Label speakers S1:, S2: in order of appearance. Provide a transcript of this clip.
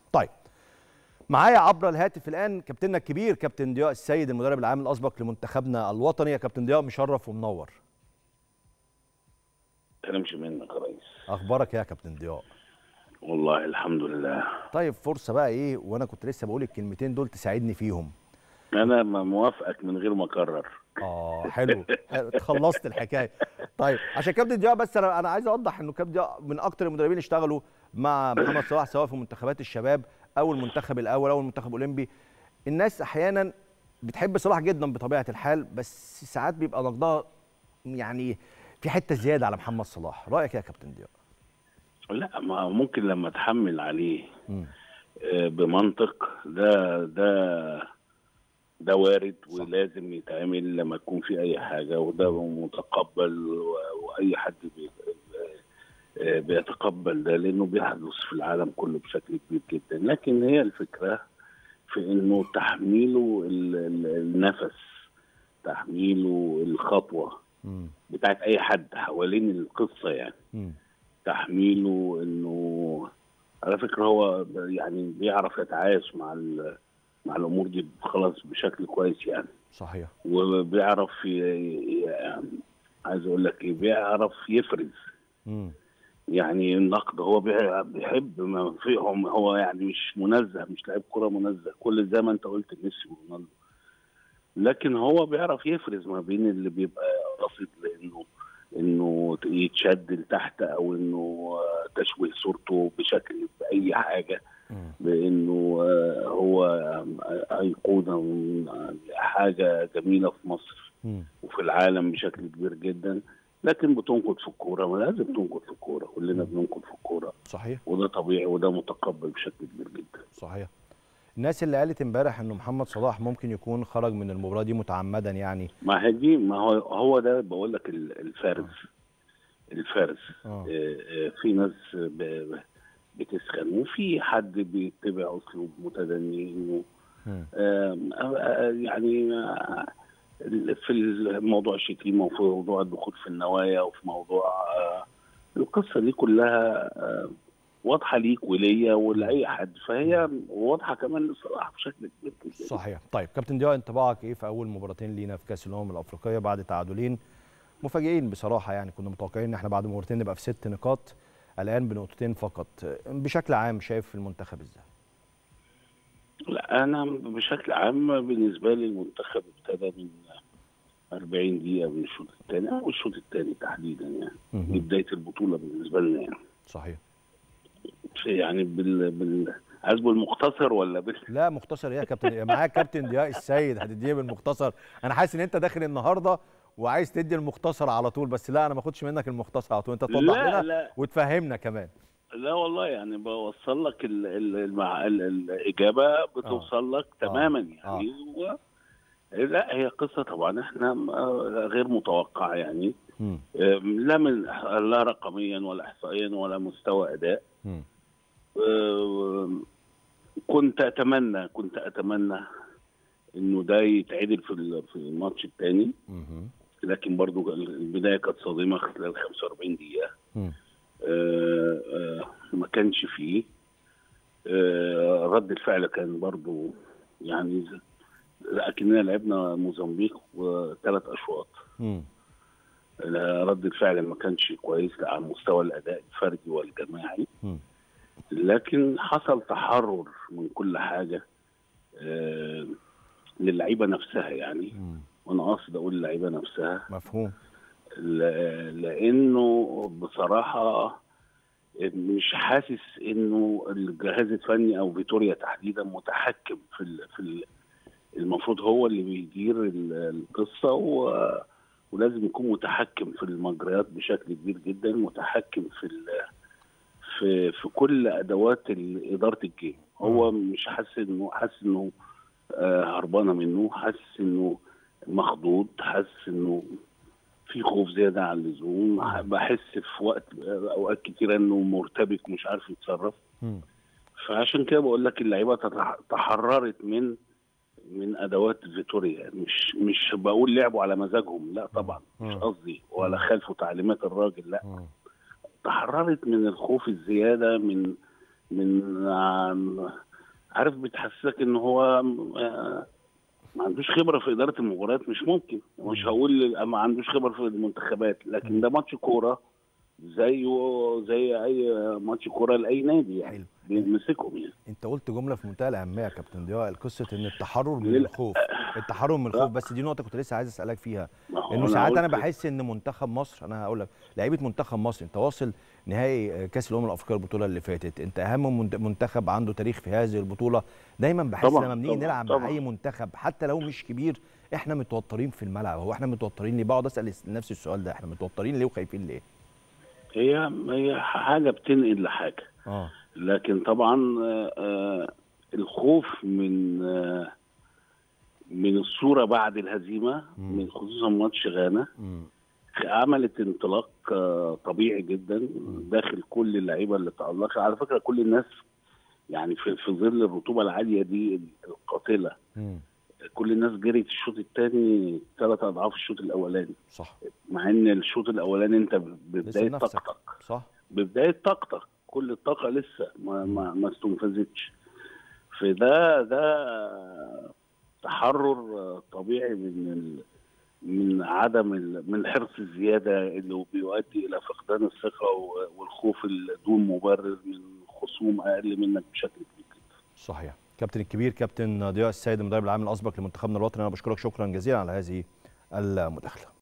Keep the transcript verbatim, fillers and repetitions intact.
S1: طيب معايا عبر الهاتف الان كابتننا الكبير كابتن ضياء السيد المدرب العام الاسبق لمنتخبنا الوطني. يا كابتن ضياء مشرف ومنور.
S2: كلامش منك يا ريس.
S1: اخبارك يا كابتن ضياء؟
S2: والله الحمد لله.
S1: طيب فرصه بقى ايه، وانا كنت لسه بقول الكلمتين دول تساعدني فيهم.
S2: انا موافقك من غير ما اكرر.
S1: اه حلو حلو، خلصت الحكايه. طيب عشان كابتن ضياء بس انا انا عايز اوضح انه كابتن ضياء من اكتر المدربين اللي اشتغلوا مع محمد صلاح سواء في منتخبات الشباب او المنتخب الاول او المنتخب الاولمبي. الناس احيانا بتحب صلاح جدا بطبيعه الحال، بس ساعات بيبقى نقدها يعني في حته زياده على محمد صلاح. رايك يا كابتن ضياء؟
S2: لا، ما ممكن لما تحمل عليه آه بمنطق ده ده ده وارد ولازم يتعمل لما يكون في اي حاجه، وده متقبل واي حد بي بيتقبل ده لانه بيحدث في العالم كله بشكل كبير جدا. لكن هي الفكره في انه تحميله النفس، تحميله الخطوه بتاعت اي حد حوالين القصه، يعني م. تحميله انه على فكره هو يعني بيعرف يتعايش مع مع الامور دي خلاص بشكل كويس يعني.
S1: صحيح.
S2: وبيعرف يعني عايز اقول لك ايه، بيعرف يفرز. م. يعني النقد هو بيحب ما فيهم، هو يعني مش منزه، مش لاعب كوره منزه كل زي ما انت قلت ميسي ورونالدو، لكن هو بيعرف يفرز ما بين اللي بيبقى قاصد لانه انه يتشد لتحت او انه تشويه صورته بشكل باي حاجه، بانه هو ايقونه حاجه جميله في مصر وفي العالم بشكل كبير جدا، لكن بتنقد في الكوره. ما لازم تنقد في الكوره، كلنا بننقد في الكوره.
S1: صحيح.
S2: وده طبيعي وده متقبل بشكل كبير جدا.
S1: صحيح. الناس اللي قالت امبارح انه محمد صلاح ممكن يكون خرج من المباراه دي متعمدا يعني،
S2: ما هي دي، ما هو هو ده بقول لك الفارس. آه. الفارس آه. آه في ناس بتسخن وفي حد بيتبع اسلوب متدني انه آه آه يعني آه في الموضوع الشتيمه وفي موضوع الدخول في النوايا وفي موضوع آه القصه دي كلها آه واضحه ليك وليا ولاي حد، فهي واضحه كمان لصلاح بشكل كبير جدا.
S1: صحيح. طيب كابتن ضياء انطباعك ايه في اول مباراتين لينا في كاس الامم الافريقيه بعد تعادلين مفاجئين بصراحه؟ يعني كنا متوقعين ان احنا بعد مباراتين نبقى في ست نقاط، الان بنقطتين فقط. بشكل عام شايف المنتخب ازاي؟
S2: لا انا بشكل عام بالنسبه لي المنتخب ابتدى من أربعين دقيقه من الشوط الثاني او الشوط الثاني تحديدا، يعني من بدايه البطوله بالنسبه لنا يعني.
S1: صحيح.
S2: يعني بال بال عايز بالمختصر ولا بال
S1: لا مختصر ايه يا كابتن؟ معاك كابتن ضياء السيد هتديها بالمختصر. انا حاسس ان انت داخل النهارده وعايز تدي المختصر على طول، بس لا انا ما اخدش منك المختصر على طول، انت توضح لنا لا. وتفهمنا كمان.
S2: لا والله يعني بوصل لك ال ال المع... ال الاجابه بتوصل لك آه. تماما يعني آه. و... لا هي قصه طبعا احنا غير متوقعه يعني، م. لا من لا رقميا ولا احصائيا ولا مستوى اداء. م. كنت اتمنى كنت اتمنى انه ده يتعدل في في الماتش الثاني، لكن برضو البدايه كانت صادمه خلال خمسة وأربعين دقيقه. آآ آآ ما كانش فيه رد الفعل، كان برضو يعني لكننا لعبنا موزمبيق وثلاث اشواط، رد الفعل ما كانش كويس على مستوى الاداء الفردي والجماعي، م. لكن حصل تحرر من كل حاجه آه للعيبه نفسها يعني، م. وانا قاصد اقول اللعيبه نفسها.
S1: مفهوم.
S2: لانه بصراحه مش حاسس انه الجهاز الفني او فيتوريا تحديدا متحكم في ال في ال المفروض هو اللي بيدير القصه، و ولازم يكون متحكم في المجريات بشكل كبير جدا، متحكم في في في كل ادوات اداره الجيم. هو مش حاسس انه حاسس انه آه هربانه منه، حاسس انه مخضوض، حاسس انه في خوف زياده عن اللزوم، بحس في وقت اوقات كتيره انه مرتبك ومش عارف يتصرف. فعشان كده بقول لك اللعيبه تحررت من من ادوات فيتوريا، مش مش بقول لعبوا على مزاجهم، لا طبعا مش قصدي، ولا خالفوا تعليمات الراجل، لا تحررت من الخوف الزياده، من من عارف بتحسسك ان هو ما عندوش خبره في اداره المباريات. مش ممكن، مش هقول ما عندوش خبره في المنتخبات، لكن ده ماتش كوره زيه زي اي ماتش كوره لاي نادي يعني بيمسكهم يعني.
S1: انت قلت جمله في منتهى الاهميه يا كابتن ضياء، قصه ان التحرر من الخوف. التحرر من الخوف، بس دي نقطه كنت لسه عايز اسالك فيها، انه ساعات انا بحس ان منتخب مصر، انا هقول لك لعيبه منتخب مصر، انت واصل نهائي كاس الامم الافريقيه البطوله اللي فاتت، انت اهم منتخب عنده تاريخ في هذه البطوله. دايما بحس لما بنيجي نلعب طبعًا. مع اي منتخب حتى لو مش كبير احنا متوترين في الملعب. هو احنا متوترين ليه؟ بقعد اسال نفسي السؤال ده، احنا متوترين ليه وخايفين ليه؟
S2: هي هي حاجه بتنقل لحاجه.
S1: اه
S2: لكن طبعا آه الخوف من آه من الصوره بعد الهزيمه، من خصوصا ماتش غانا، عملت انطلاق آه طبيعي جدا مم. داخل كل اللعيبه اللي تألقت. على فكره كل الناس يعني في, في ظل الرطوبه العاليه دي القاتله، مم. كل الناس جريت الشوط الثاني ثلاث اضعاف الشوط الاولاني.
S1: صح.
S2: مع ان الشوط الاولاني انت ببدايه طاقتك،
S1: صح،
S2: ببدايه طاقتك كل الطاقه لسه ما ما, ما استنفذتش. فده ده تحرر طبيعي من ال من عدم من الحرص الزياده اللي بيؤدي الى فقدان الثقه والخوف الدون مبرر من خصوم اقل منك بشكل كبير.
S1: صحيح. كابتن الكبير كابتن ضياء السيد المدرب العام الاسبق لمنتخبنا الوطني، انا بشكرك شكرا جزيلا على هذه المداخله.